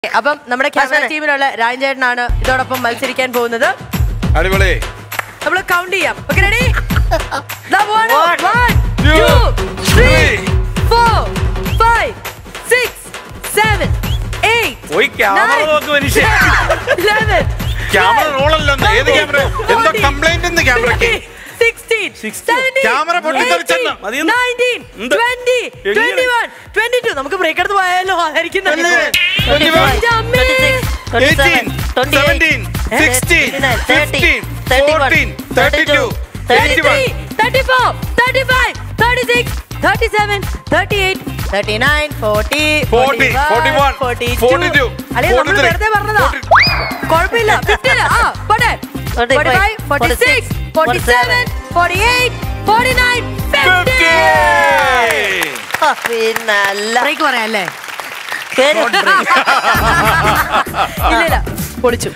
അപ്പം നമ്മുടെ ക്യാമറ ടീമിലുള്ള രാജേട്ടനാണ് ഇതോടൊപ്പം മത്സരിക്കാൻ പോകുന്നത്. അടിപൊളി. നമ്മൾ കൗണ്ട് ചെയ്യാം. Okay ready? 1 2 3 4 5 6 7 8 ഓയ് ക്യാമറ നോക്ക് മനുഷ്യ. 11 ക്യാമറ റോളല്ല. ഏത് ക്യാമറ? എന്താ കംപ്ലൈന്റ് എന്ന് ക്യാമറയ്ക്ക്? 16 17 ക്യാമറ പൊട്ടിത്തെറിച്ചെന്ന്. 19 20 21 22 നമുക്ക് ബ്രേക്ക് എടുത്ത് പോയാലോ? ആയിരിക്കും 21 18 17 16 15 14 32 33 34 35 36 37 38 39 40 41 42 അല്ലേ നമ്മൾ വെറുതെ പറഞ്ഞതാ. കുഴപ്പമില്ല. പോട്ടെ. 45 46 47 48 49 50. പിന്നല്ല ബ്രേക്ക് പറയാല്ലേ? ഇല്ല പൊളിച്ചു.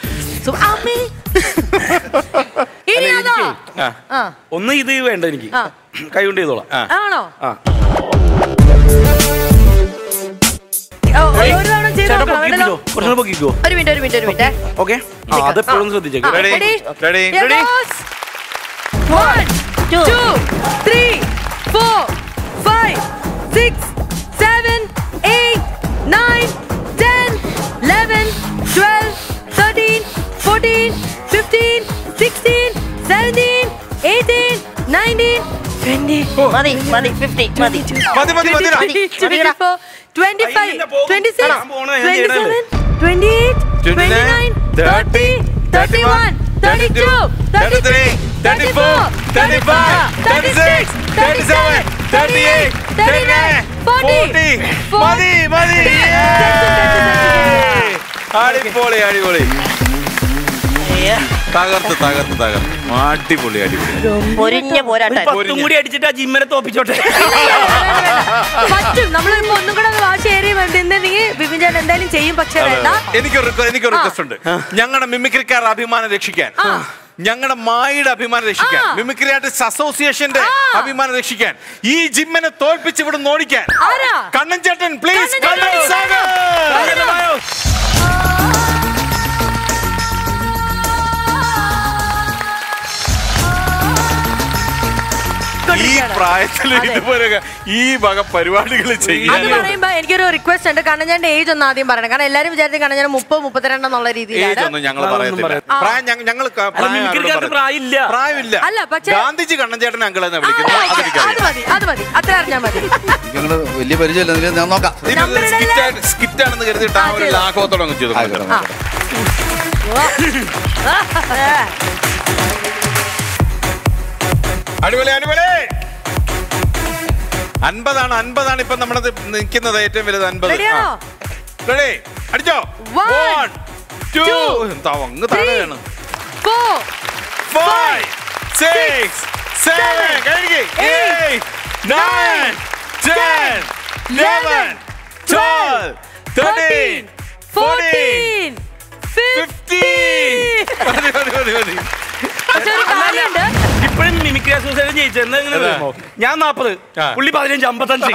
ഒന്ന് ഇത് വേണ്ട എനിക്ക് കൈ കൊണ്ട് ചെയ്തോളാം. ആണോ? ഒരു മിനിറ്റ്. ഓക്കെ അതെപ്പോഴും ശ്രദ്ധിച്ചേക്കും. 1 2 3 4 5 6 7 8 9 10 11 12 13 14 15 16 17 18 19 20 മതി 50 മതി 24 25 26 27 28 29 30 31 32 33 34 35 36 37 38 39 40 മതി. അടിപൊളി തകർത്ത് അടിപൊളി പൊരിഞ്ഞ പോരാട്ടം. കൂടി അടിച്ചിട്ട് ആ ജിമ്മനെ തോപ്പിച്ചോട്ടെ. പറ്റും. നമ്മളിപ്പോ ഒന്നും കൂടെ വാശി ഏറി വന്നിട്ടുണ്ടെങ്കിൽ ബിപിൻ ചേട്ടൻ എന്തായാലും ചെയ്യും. പക്ഷേ വേണ്ട, എനിക്കൊരു റിക്വസ്റ്റ് ഉണ്ട്. ഞങ്ങളുടെ മിമിക്രിക്കാരുടെ അഭിമാനം രക്ഷിക്കാൻ, ഞങ്ങളുടെ മായിയുടെ അഭിമാനം രക്ഷിക്കാൻ, മിമിക്രി ആർട്ടിസ്റ്റ് അസോസിയേഷന്റെ അഭിമാനം രക്ഷിക്കാൻ, ഈ ജിമ്മിനെ തോൽപ്പിച്ച് ഇവിടെ ഓടിക്കാൻ കണ്ണൻ ചേട്ടൻ പ്ലീസ്. ഈ പ്രായത്തിൽ ഇതുപോലെ ഈ വക പരിപാടികൾ ചെയ്യാൻ പറയുമ്പോ എനിക്കൊരു റിക്വസ്റ്റ് ഉണ്ട്. കണ്ണഞ്ചേട്ടന്റെ ഏജ് ഒന്ന് ആദ്യം പറയണം. കാരണം എല്ലാരും വിചാരിച്ചു കണ്ണഞ്ചേട്ടൻ 30 32 എന്നുള്ള രീതിയിലാണ്. ഞങ്ങൾ പ്രായമില്ല. അല്ല പക്ഷേ ഗാന്ധിജി കണ്ണഞ്ചേട്ടൻ അങ്കിളെന്ന് വിളിക്കുന്നത്. അത് മതി അത്ര അറിഞ്ഞാൽ മതി. ഞങ്ങള് വലിയ പരിചയമില്ല. ഞാൻ നോക്കാം. സ്കിറ്റ് ആണെന്ന് കരുതിയിട്ട് ആ ഒരു ലാഘവത്തോടെ അങ്ങ് ചെയ്തു. അടിപൊളി 50 ഇപ്പൊ നമ്മുടെ നിൽക്കുന്നത് ഏറ്റവും വലുത് 50. റെഡി? അടിച്ചോ. 1 2 അങ്ങ് താഴെയാണ്. 4 5 6 7 8 9 10 11 12 13 14 15. ഇപ്പഴും മിമിക്രി അസോസിയേഷൻ ജയിച്ചത് ഞാൻ 40, പുള്ളി 15 55.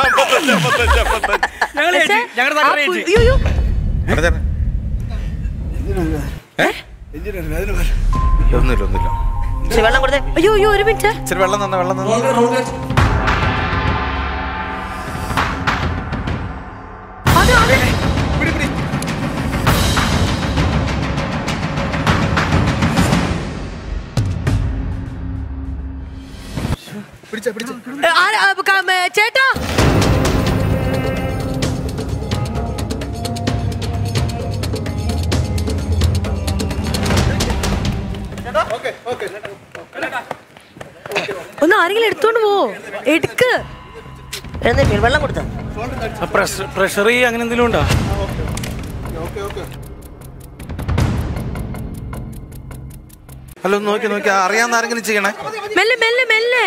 ഒന്നുമില്ല. വെള്ളം കൊടുത്തേ. അയ്യോ ഒരു മിനിറ്റ്. ഇച്ചിരി വെള്ളം തന്നെ. ചേട്ടാ ഒന്ന് ആരെങ്കിലും എടുത്തോണ്ട് പോവോ? എടുക്ക്. വെള്ളം കൊടുത്ത പ്രഷർ അങ്ങനെ എന്തെങ്കിലും ഉണ്ടോ? ഹലോ നോക്കി അറിയാവുന്ന ആരെങ്കിലും ചെയ്യണേ. മെല്ലെ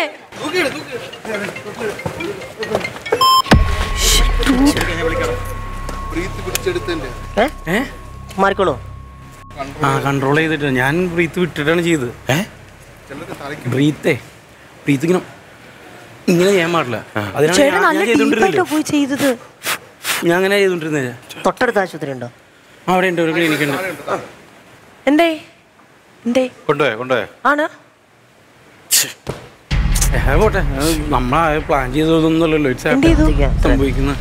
മാറിക്കോളൂ. കൺട്രോൾ ചെയ്തിട്ട് ഞാൻ ബ്രീത്ത് വിട്ടിട്ടാണ് ചെയ്തത്. ബ്രീത്ത് ഇങ്ങനെ ചെയ്യാൻ പാടില്ല. അതിനാണ് ഞാൻ അങ്ങനെ ചെയ്തോണ്ടിരുന്നത്. തൊട്ടടുത്ത ആശുപത്രി ഉണ്ടോ? അവിടെ ഉണ്ട്, ഒരു ക്ലിനിക്ക് ഉണ്ട്. എന്തേ എന്തേ കൊണ്ടുപോയോ ആണ് പോട്ടെ, നമ്മളെ പ്ലാൻ ചെയ്തതൊന്നുമല്ലല്ലോ എന്ത് ചെയ്തു? സംഭവിക്കുന്നത്.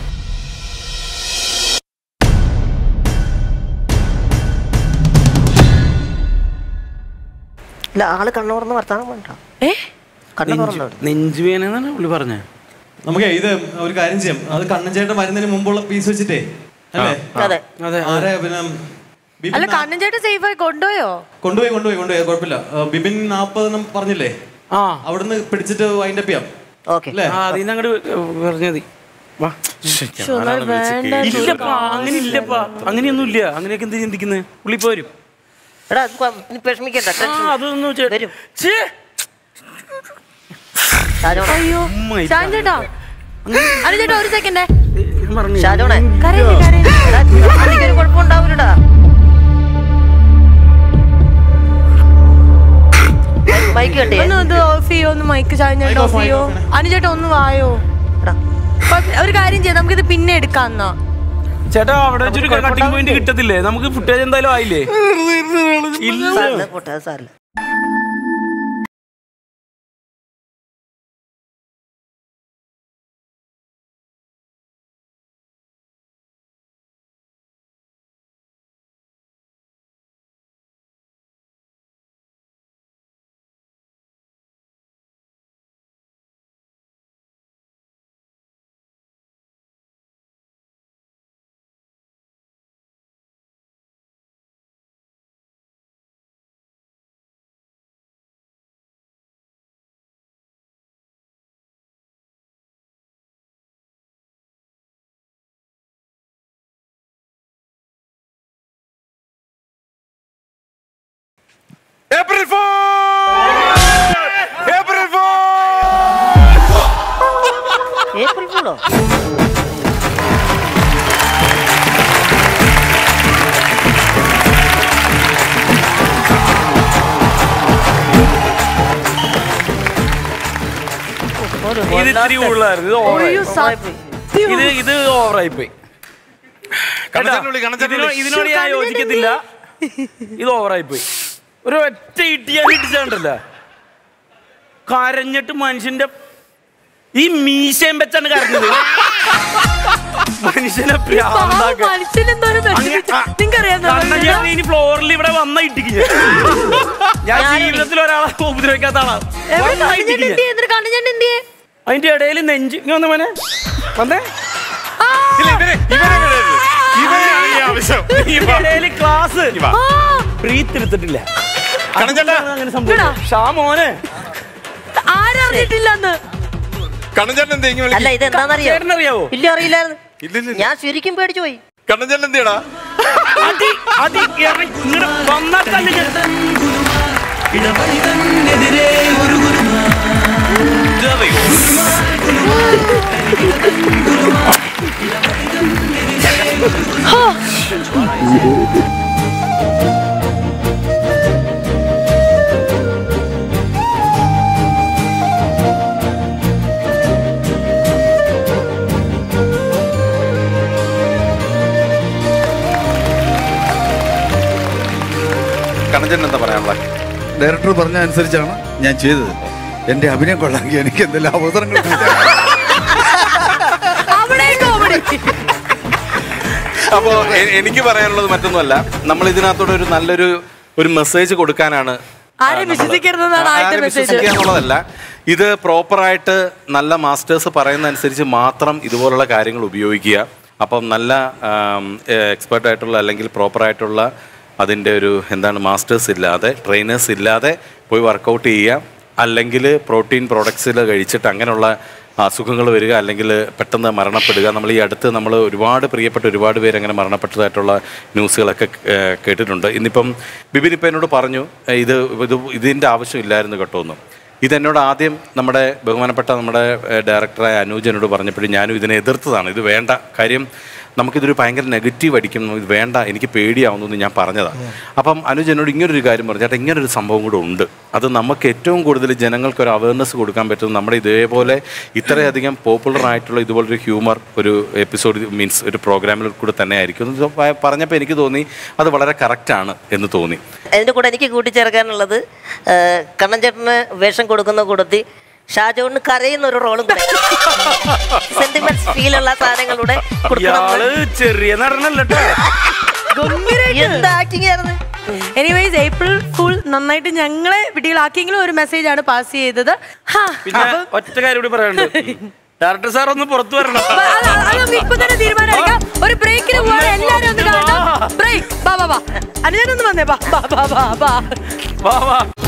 ഇല്ല, ആള് കണ്ണു തുറന്ന് വർത്താനം വേണ്ട. കണ്ണു തുറന്നു നെഞ്ചുവേന എന്നാണ് പുള്ളി പറഞ്ഞത്. നമുക്ക് ഇത് ഒരു കാര്യം ചെയ്യാം, അത് കണ്ണൻ ചേട്ടൻ വരുന്നതിന് മുമ്പുള്ള പീസ് വെച്ചിട്ടേ അല്ലേ? അതെ ആരെ പിന്നെ അല്ല കണ്ണൻ ചേട്ടൻ സേഫ് ആയി കൊണ്ടുപോയോ? കൊണ്ടുപോയി കുഴപ്പമില്ല. ബിബിൻ 40 പറഞ്ഞില്ലേ, അവിടുന്ന് പിടിച്ചിട്ട് വൈൻഡപ്പ് ചെയ്യാം. ഓക്കെ, അതിന് അങ്ങോട്ട് പറഞ്ഞതി. ഇല്ലപ്പാ, അങ്ങനെ ഇല്ലപ്പാ, അങ്ങനെയൊന്നും ഇല്ല. അങ്ങനെയൊക്കെ എന്ത് ചിന്തിക്കുന്നത്? പുള്ളി ഇപ്പൊ വരും. എടാ വിഷമിക്കണ്ട, അതൊന്നും വരും. അയ്യോ ഷാൻ ചേട്ടാ, അനു ചേട്ടാ ഒരു സെക്കൻഡ്. ഷാജോണേ, കരയില്ല കുഴപ്പമുണ്ടാവൂലടാ. മൈക്ക് കണ്ടേ? ഒന്ന് ഓഫ് ചെയ്യോ, ഒന്ന് മൈക്ക് ഷാൻ ചേട്ടാ ഓഫ് ചെയ്യോ. അനു ചേട്ടാ ഒന്ന് വായോ. ഒരു കാര്യം ചെയ്യാം, നമുക്കിത് പിന്നെ എടുക്കാം എന്നാ. ചേട്ടാ അവിടെ വെച്ചൊരു കട്ടിംഗ് പോയിന്റ് കിട്ടത്തില്ലേ? നമുക്ക് ഫുട്ടേജ് എന്തായാലും ആയില്ലേ? ഇല്ല പോട്ടെ, സാറില്ല. April Fool! April Fool! April Fool? ഇത് ഇത്തിരി കൂടുതലായിരുന്നു. ഇത് ഓവറായിപ്പോയി. ഇതിനോട് ഞാൻ യോജിക്കത്തില്ല. ഇത് ഓവറായിപ്പോയി. ഒരു ഒറ്റ ഇട്ടിച്ചാണ്ടല്ല, കരഞ്ഞിട്ട് മനുഷ്യന്റെ ഈ മീശയും വെച്ചാണ് കരഞ്ഞത്. മനുഷ്യനെ ഇനി ഫ്ലോറിൽ ഇവിടെ വന്ന ഇട്ടിക്ക് ഞാൻ ജീവിതത്തിൽ ഒരാളെ ഉപദ്രവിക്കാത്ത ആളാണ്. അതിന്റെ ഇടയിൽ നെഞ്ച് വന്ന മോനെ വന്നേ, ക്ലാസ് ബ്രീത്ത് എടുത്തിട്ടില്ല. അങ്ങനെ സംഭവിച്ചു. മോനെ ആരറിഞ്ഞിട്ടില്ലെന്ന് അല്ല, ഇത് എന്താണെന്നറിയാവോ? ഇല്ല, അറിയില്ലായിരുന്നു. ഞാൻ ശരിക്കും പേടിച്ചു പോയി. കണ്ണഞ്ചേട്ടൻ എന്തിയടാ? കണ്ണഞ്ചേട്ടൻ എന്താ പറയാനുള്ള? ഡയറക്ടർ പറഞ്ഞ അനുസരിച്ചാണ് ഞാൻ ചെയ്തത്. എന്റെ അഭിനയം കൊള്ളാമെങ്കിൽ എനിക്ക് എന്തെല്ലാം അവസരങ്ങൾ. അപ്പോ എനിക്ക് പറയാനുള്ളത് മറ്റൊന്നുമല്ല, നമ്മൾ ഇതിനകത്തോടെ ഒരു നല്ലൊരു മെസ്സേജ് കൊടുക്കാനാണ്. വിശ്വസിക്കാന്നുള്ളതല്ല, ഇത് പ്രോപ്പറായിട്ട് നല്ല മാസ്റ്റേഴ്സ് പറയുന്ന അനുസരിച്ച് മാത്രം ഇതുപോലുള്ള കാര്യങ്ങൾ ഉപയോഗിക്കുക. അപ്പം നല്ല എക്സ്പേർട്ടായിട്ടുള്ള അല്ലെങ്കിൽ പ്രോപ്പറായിട്ടുള്ള അതിൻ്റെ ഒരു മാസ്റ്റേഴ്സ് ഇല്ലാതെ, ട്രെയിനേഴ്സ് ഇല്ലാതെ പോയി വർക്കൗട്ട് ചെയ്യുക. അല്ലെങ്കിൽ പ്രോട്ടീൻ പ്രോഡക്ട്സിൽ കഴിച്ചിട്ട് അങ്ങനെയുള്ള അസുഖങ്ങൾ വരിക, അല്ലെങ്കിൽ പെട്ടെന്ന് മരണപ്പെടുക. നമ്മൾ ഈ അടുത്ത് പ്രിയപ്പെട്ട ഒരുപാട് പേര് അങ്ങനെ മരണപ്പെട്ടതായിട്ടുള്ള ന്യൂസുകളൊക്കെ കേട്ടിട്ടുണ്ട്. ഇന്നിപ്പം ബിബിൻ ഇപ്പം എന്നോട് പറഞ്ഞു ഇതിൻ്റെ ആവശ്യമില്ലായിരുന്നു കേട്ടോ എന്ന്. ഇതെന്നോട് ആദ്യം നമ്മുടെ ബഹുമാനപ്പെട്ട നമ്മുടെ ഡയറക്ടറായ അനൂജ് എന്നോട് പറഞ്ഞപ്പോഴും ഞാനും ഇതിനെ എതിർത്തതാണ്. ഇത് വേണ്ട, കാര്യം നമുക്കിതൊരു ഭയങ്കര നെഗറ്റീവ് അടിക്കും, ഇത് വേണ്ട, എനിക്ക് പേടിയാവുന്നു എന്ന് ഞാൻ പറഞ്ഞതാണ്. അപ്പം അനൂജ് എന്നോട് ഇങ്ങനൊരു കാര്യം പറഞ്ഞു, ചേട്ടാ ഇങ്ങനൊരു സംഭവം കൂടെ ഉണ്ട്, അത് നമുക്ക് ഏറ്റവും കൂടുതൽ ജനങ്ങൾക്ക് ഒരു അവയർനെസ് കൊടുക്കാൻ പറ്റുന്നത് നമ്മുടെ ഇതേപോലെ ഇത്രയധികം പോപ്പുലർ ആയിട്ടുള്ള ഇതുപോലൊരു ഹ്യൂമർ ഒരു എപ്പിസോഡ് മീൻസ് ഒരു പ്രോഗ്രാമിൽ കൂടെ തന്നെ ആയിരിക്കും. പറഞ്ഞപ്പോൾ എനിക്ക് തോന്നി അത് വളരെ കറക്റ്റാണ് എന്ന് തോന്നി. അതിൻ്റെ കൂടെ എനിക്ക് കൂട്ടിച്ചേർക്കാനുള്ളത് കണ്ണൻ ചേട്ടന് വേഷം കൊടുക്കുന്ന കൂടത്തിൽ ഷാജോണിന് കരയുന്ന ഒരു റോളും കൂടെ സെന്റിമെന്റ്സ് ഫീലുള്ള സാധനങ്ങളുടെ ചെറിയ നടനല്ലോ. എന്ത് ആക്ടിങ് ആയിരുന്നു. എനിവേസ് ഏപ്രിൽ ഫുൾ നന്നായിട്ട് ഞങ്ങളെ വീട്ടിലാക്കിയെങ്കിലും ഒരു മെസ്സേജ് ആണ് പാസ് ചെയ്തത്. പിന്നെ ഒറ്റ കാര്യം കൂടി പറയാനുണ്ട്, ഡയറക്ടർ സാർ ഒന്ന് പുറത്തു വരണം. ഇപ്പൊ തന്നെ തീരുമാനമെടുക്കാം. ഒരു ബ്രേക്കിന് പോവാൻ എല്ലാരും ഒന്ന് കാണണം. ബ്രേക്ക്. അനുജനൊന്ന് വന്നേ. ബാ.